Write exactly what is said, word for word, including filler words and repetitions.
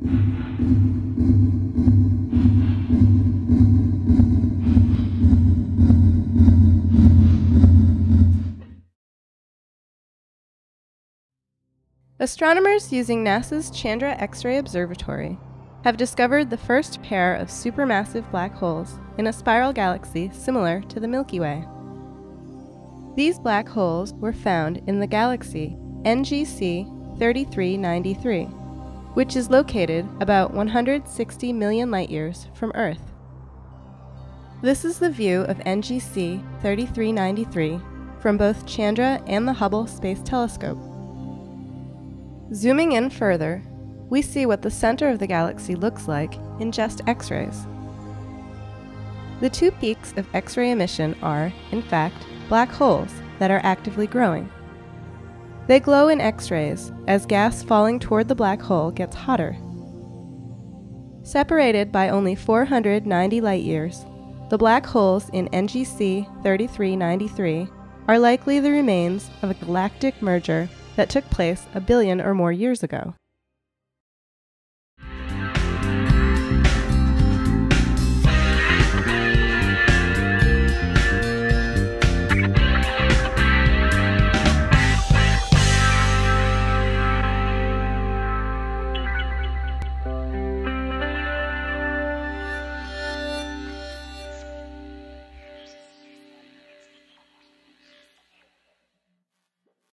Astronomers using NASA's Chandra X-ray Observatory have discovered the first pair of supermassive black holes in a spiral galaxy similar to the Milky Way. These black holes were found in the galaxy N G C thirty-three ninety-three, which is located about one hundred sixty million light-years from Earth. This is the view of N G C thirty-three ninety-three from both Chandra and the Hubble Space Telescope. Zooming in further, we see what the center of the galaxy looks like in just X-rays. The two peaks of X-ray emission are, in fact, black holes that are actively growing. They glow in X-rays as gas falling toward the black hole gets hotter. Separated by only four hundred ninety light-years, the black holes in N G C thirty-three ninety-three are likely the remains of a galactic merger that took place a billion or more years ago.